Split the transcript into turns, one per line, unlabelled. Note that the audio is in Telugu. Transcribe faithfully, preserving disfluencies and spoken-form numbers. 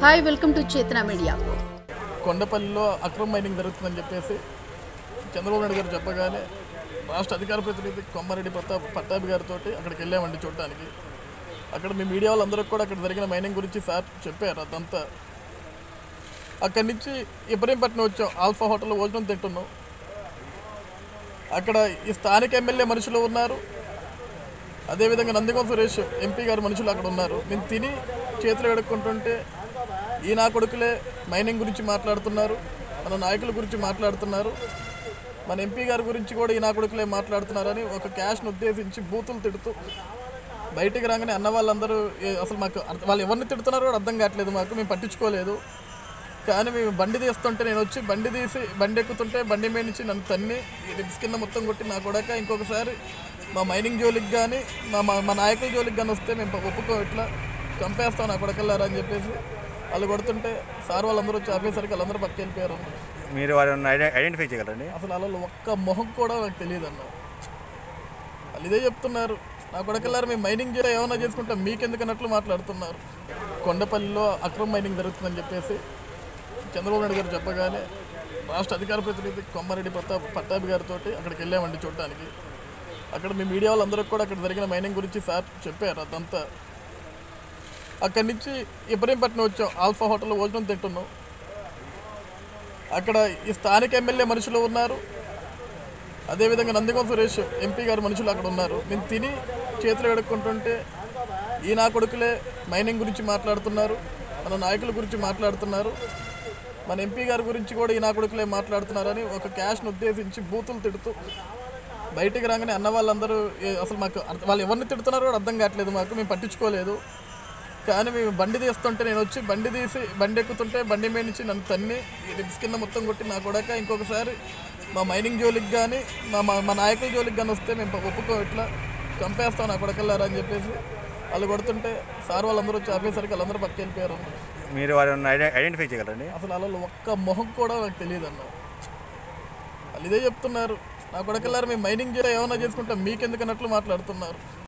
Hi welcome to Chetana media.
కొండపల్లిలో అక్రమ మైనింగ్ జరుగుతుందని చెప్పేసి చంద్రబాబు నాయుడు గారు చెప్పగానే రాష్ట్ర అధికార ప్రతినిధి కొమ్మారెడ్డి ప్రతాప్ పట్టాభి గారితో అక్కడికి వెళ్ళామండి చూడటానికి. అక్కడ మీ మీడియా వాళ్ళందరికీ కూడా అక్కడ జరిగిన మైనింగ్ గురించి సార్ చెప్పారు. అదంతా అక్కడి నుంచి ఇబ్రహీంపట్నం వచ్చాం. ఆల్ఫా హోటల్లో భోజనం తింటున్నాం. అక్కడ ఈ స్థానిక ఎమ్మెల్యే మనుషులు ఉన్నారు, అదేవిధంగా నందిగం సురేష్ ఎంపీ గారు మనుషులు అక్కడ ఉన్నారు. మేము తిని చేతులు కడుక్కుంటుంటే ఈ నా కొడుకులే మైనింగ్ గురించి మాట్లాడుతున్నారు, మన నాయకుల గురించి మాట్లాడుతున్నారు, మన ఎంపీ గారి గురించి కూడా ఈ నా కొడుకులే మాట్లాడుతున్నారని ఒక క్యాష్ను ఉద్దేశించి బూతులు తిడుతూ బయటికి రాగానే అన్న వాళ్ళందరూ అసలు మాకు వాళ్ళు ఎవరిని తిడుతున్నారో కూడా అర్థం కావట్లేదు. మాకు మేము పట్టించుకోలేదు. కానీ మేము బండి తీస్తుంటే నేను వచ్చి బండి తీసి బండి ఎక్కుతుంటే బండి మీద నుంచి నన్ను తన్ని రిబ్స్ కింద మొత్తం కొట్టి నా కొడక ఇంకొకసారి మా మైనింగ్ జోలికి కానీ మా మా నాయకుల జోలికి కానీ వస్తే మేము ఒప్పుకో ఇట్లా చంపేస్తాం నా కొడకల్లారా అని చెప్పేసి వాళ్ళు కొడుతుంటే సార్ వాళ్ళందరూ వచ్చి ఆపేసరికి వాళ్ళందరూ పక్క వెళ్ళిపోయారు.
మీరు వాళ్ళని ఐడెంటిఫై చేయగలరండి?
అసలు వాళ్ళు ఒక్క మొహం కూడా నాకు తెలియదు అన్న. వాళ్ళు ఇదే చెప్తున్నారు, నా కొడకల్లారా మేము మైనింగ్ చేయ ఏమన్నా చేసుకుంటాం మీకెందుకు అన్నట్లు మాట్లాడుతున్నారు. కొండపల్లిలో అక్రమ మైనింగ్ జరుగుతుందని చెప్పేసి చంద్రబాబు నాయుడు గారు చెప్పగానే రాష్ట్ర అధికార ప్రతినిధి కొమ్మారెడ్డి ప్రతాప్ పట్టాభి గారితో అక్కడికి వెళ్ళామండి చూడటానికి. అక్కడ మీ మీడియా వాళ్ళందరికీ కూడా అక్కడ జరిగిన మైనింగ్ గురించి సార్ చెప్పారు. అదంతా అక్కడి నుంచి ఇబ్రహీంపట్నం వచ్చాం. ఆల్ఫా హోటల్లో భోజనం తింటున్నాం. అక్కడ ఈ స్థానిక ఎమ్మెల్యే మనుషులు ఉన్నారు, అదేవిధంగా నందిగం సురేష్ ఎంపీ గారు మనుషులు అక్కడ ఉన్నారు. మేము తిని చేతులు కడుక్కుంటుంటే ఈ నా కొడుకులే మైనింగ్ గురించి మాట్లాడుతున్నారు, మన నాయకుల గురించి మాట్లాడుతున్నారు, మన ఎంపీ గారి గురించి కూడా ఈ నా కొడుకులే మాట్లాడుతున్నారని ఒక క్యాష్ను ఉద్దేశించి బూతులు తిడుతూ బయటికి రాగానే అన్న వాళ్ళందరూ అసలు మాకు వాళ్ళు ఎవరిని తిడుతున్నారో కూడా అర్థం కావట్లేదు. మాకు మేము పట్టించుకోలేదు. కానీ మేము బండి తీస్తుంటే నేను వచ్చి బండి తీసి బండి ఎక్కుతుంటే బండి మీద నుంచి నన్ను తన్ని రిబ్స్ కింద మొత్తం కొట్టి నా కొడక ఇంకొకసారి మా మైనింగ్ జోలికి కానీ మా మా నాయకుల జోలికి కానీ వస్తే మేము ఒప్పుకో ఇట్లా చంపేస్తాం నా కొడకల్లారా అని చెప్పేసి వాళ్ళు కొడుతుంటే సార్ వాళ్ళందరూ వచ్చి ఆపేసరికి వాళ్ళందరూ పక్క వెళ్ళిపోయారు.
మీరు వాళ్ళని ఐడెంటిఫై చేయగలరండి?
అసలు వాళ్ళు ఒక్క మొహం కూడా నాకు తెలియదు అన్న. వాళ్ళు ఇదే చెప్తున్నారు, నా కొడకల్లారా మేము మైనింగ్ చేయ ఏమన్నా చేసుకుంటాం మీకెందుకు అన్నట్లు మాట్లాడుతున్నారు.